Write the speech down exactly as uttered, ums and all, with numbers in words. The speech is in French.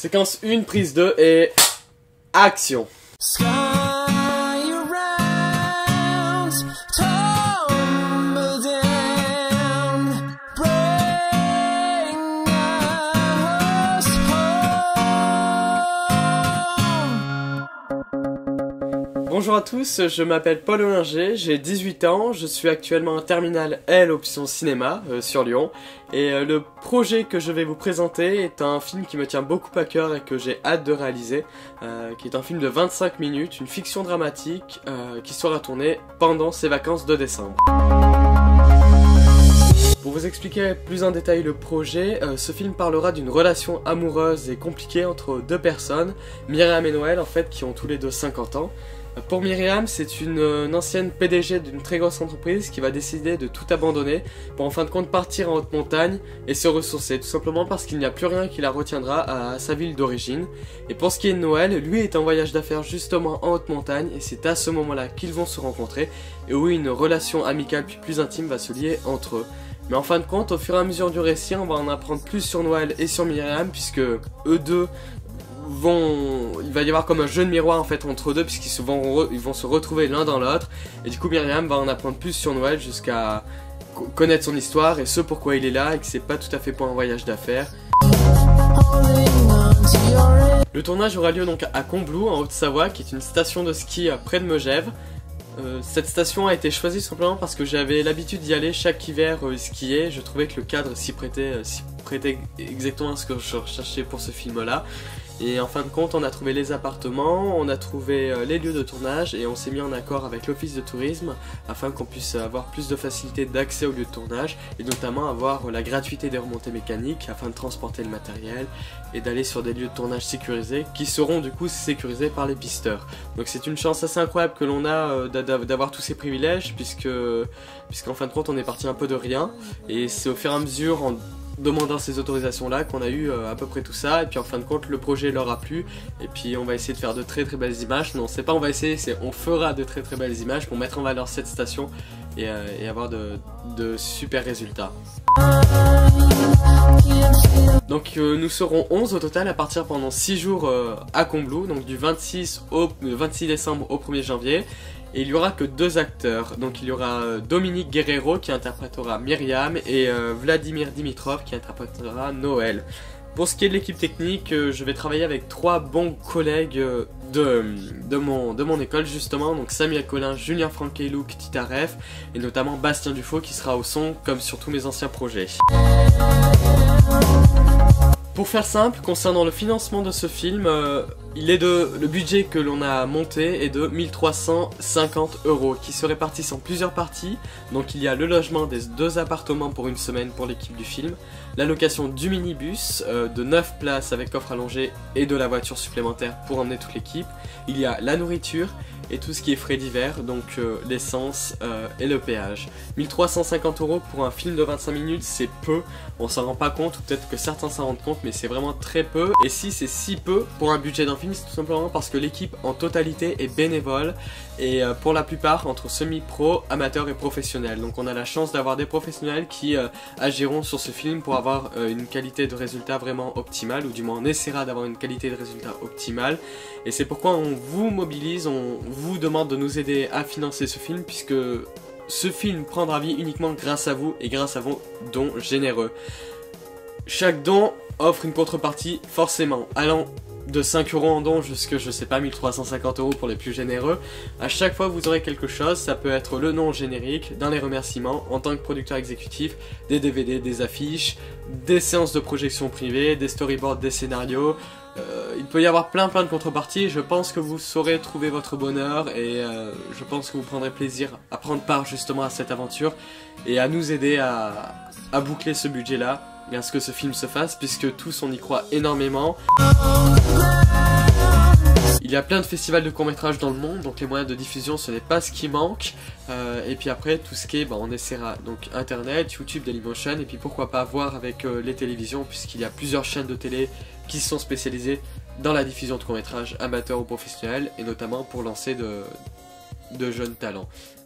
Séquence un, prise deux et action. Bonjour à tous, je m'appelle Paul Olinger, j'ai dix-huit ans, je suis actuellement en terminale L option cinéma euh, sur Lyon et euh, le projet que je vais vous présenter est un film qui me tient beaucoup à cœur et que j'ai hâte de réaliser, euh, qui est un film de vingt-cinq minutes, une fiction dramatique euh, qui sera tournée pendant ces vacances de décembre. Pour vous expliquer plus en détail le projet, euh, ce film parlera d'une relation amoureuse et compliquée entre deux personnes, Myriam et Noël en fait, qui ont tous les deux cinquante ans. Pour Myriam, c'est une, une ancienne P D G d'une très grosse entreprise qui va décider de tout abandonner pour en fin de compte partir en haute montagne et se ressourcer, tout simplement parce qu'il n'y a plus rien qui la retiendra à sa ville d'origine. Et pour ce qui est de Noël, lui est en voyage d'affaires justement en haute montagne et c'est à ce moment-là qu'ils vont se rencontrer et où une relation amicale puis plus intime va se lier entre eux. Mais en fin de compte, au fur et à mesure du récit, on va en apprendre plus sur Noël et sur Myriam puisque eux deux vont, il va y avoir comme un jeu de miroir en fait entre eux deux puisqu'ils vont, ils vont se retrouver l'un dans l'autre et du coup Myriam va en apprendre plus sur Noël jusqu'à connaître son histoire et ce pourquoi il est là et que c'est pas tout à fait pour un voyage d'affaires. Le tournage aura lieu donc à Combloux en Haute-Savoie qui est une station de ski près de Megève. Euh, cette station a été choisie simplement parce que j'avais l'habitude d'y aller chaque hiver euh, skier. Je trouvais que le cadre s'y prêtait, euh, s'y prêtait exactement à ce que je recherchais pour ce film là. Et en fin de compte, on a trouvé les appartements, on a trouvé euh, les lieux de tournage et on s'est mis en accord avec l'office de tourisme afin qu'on puisse avoir plus de facilité d'accès aux lieux de tournage et notamment avoir euh, la gratuité des remontées mécaniques afin de transporter le matériel et d'aller sur des lieux de tournage sécurisés qui seront du coup sécurisés par les pisteurs. Donc c'est une chance assez incroyable que l'on a euh, d'avoir tous ces privilèges puisque puisqu'en fin de compte on est parti un peu de rien et c'est au fur et à mesure en demandant ces autorisations là qu'on a eu euh, à peu près tout ça et puis en fin de compte le projet leur a plu et puis on va essayer de faire de très très belles images. Non, c'est pas on va essayer, c'est on fera de très très belles images pour mettre en valeur cette station et, euh, et avoir de, de super résultats. Donc euh, nous serons onze au total à partir pendant six jours euh, à Combloux, donc du vingt-six, au, euh, vingt-six décembre au premier janvier. Et il n'y aura que deux acteurs, donc il y aura euh, Dominique Guerrero qui interprétera Myriam et euh, Vladimir Dimitrov qui interprétera Noël. Pour ce qui est de l'équipe technique, euh, je vais travailler avec trois bons collègues euh, de, de, mon, de mon école justement, donc Samuel Collin, Julien Franck et Luc Titareff et notamment Bastien Dufaux qui sera au son comme sur tous mes anciens projets. Pour faire simple, concernant le financement de ce film, euh, il est de, le budget que l'on a monté est de mille trois cent cinquante euros qui se répartissent en plusieurs parties. Donc il y a le logement des deux appartements pour une semaine pour l'équipe du film, la location du minibus euh, de neuf places avec coffre allongé et de la voiture supplémentaire pour emmener toute l'équipe. Il y a la nourriture et tout ce qui est frais divers, donc euh, l'essence euh, et le péage. mille trois cent cinquante euros pour un film de vingt-cinq minutes, c'est peu, on s'en rend pas compte, ou peut-être que certains s'en rendent compte, mais c'est vraiment très peu. Et si c'est si peu pour un budget d'un film, c'est tout simplement parce que l'équipe en totalité est bénévole, et euh, pour la plupart entre semi-pro, amateurs et professionnels. Donc on a la chance d'avoir des professionnels qui euh, agiront sur ce film pour avoir euh, une qualité de résultat vraiment optimale, ou du moins on essaiera d'avoir une qualité de résultat optimale. Et c'est pourquoi on vous mobilise, on vous demande de nous aider à financer ce film, puisque ce film prendra vie uniquement grâce à vous et grâce à vos dons généreux. Chaque don offre une contrepartie forcément, allant de cinq euros en don jusqu'à, je sais pas, mille trois cent cinquante euros pour les plus généreux. À chaque fois vous aurez quelque chose, ça peut être le nom générique, dans les remerciements, en tant que producteur exécutif, des D V D, des affiches, des séances de projection privées, des storyboards, des scénarios. Euh, il peut y avoir plein plein de contreparties, je pense que vous saurez trouver votre bonheur et euh, je pense que vous prendrez plaisir à prendre part justement à cette aventure et à nous aider à, à boucler ce budget là et à ce que ce film se fasse puisque tous on y croit énormément. Il y a plein de festivals de court-métrage dans le monde, donc les moyens de diffusion ce n'est pas ce qui manque. Euh, et puis après tout ce qui est, bah, on essaiera donc internet, YouTube, Dailymotion, et puis pourquoi pas voir avec euh, les télévisions puisqu'il y a plusieurs chaînes de télé qui sont spécialisées dans la diffusion de court-métrages amateurs ou professionnels et notamment pour lancer de, de jeunes talents.